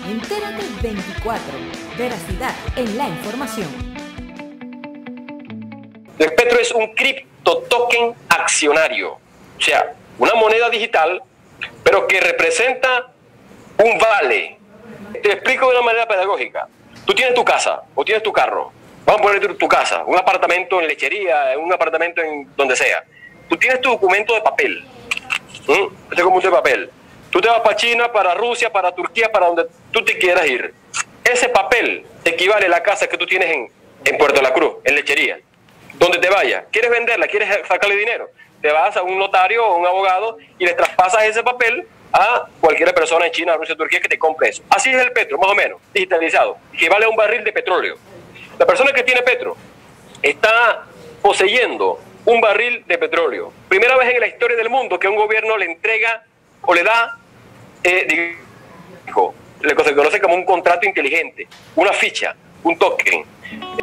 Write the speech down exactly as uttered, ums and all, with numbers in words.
Entérate veinticuatro. Veracidad en la información. El Petro es un criptotoken accionario, o sea, una moneda digital, pero que representa un vale. Te explico de una manera pedagógica. Tú tienes tu casa o tienes tu carro. Vamos a poner tu, tu casa, un apartamento en lechería, un apartamento en donde sea. Tú tienes tu documento de papel. ¿Mm? Este documento de papel. Tú te vas para China, para Rusia, para Turquía, para donde tú te quieras ir. Ese papel equivale a la casa que tú tienes en, en Puerto La Cruz, en lechería. Donde te vayas. ¿Quieres venderla? ¿Quieres sacarle dinero? Te vas a un notario o un abogado y le traspasas ese papel a cualquier persona en China, Rusia, Turquía que te compre eso. Así es el petro, más o menos, digitalizado, que vale un barril de petróleo. La persona que tiene petro está poseyendo un barril de petróleo. Primera vez en la historia del mundo que un gobierno le entrega o le da, eh, digo, lo que se conoce como un contrato inteligente, una ficha, un token.